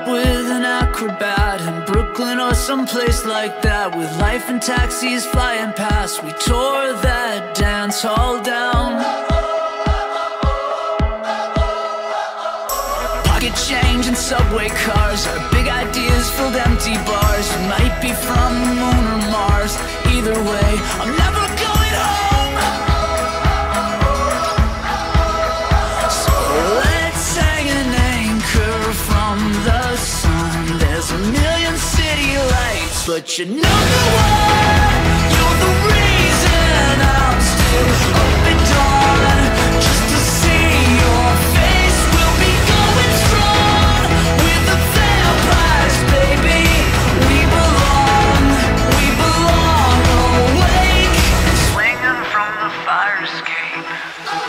with an acrobat in Brooklyn or someplace like that, with life and taxis flying past. We tore that dance hall down. Pocket change and subway cars, our big ideas filled empty bars. We might be from the moon or Mars. Either way, I'm never going home. So let's hang an anchor from the sun. There's a million city lights, but you know what? You're the reason I'm still up at dawn, just to see your face. We'll be going strong with the vampires, baby. We belong awake, swinging from the fire escape.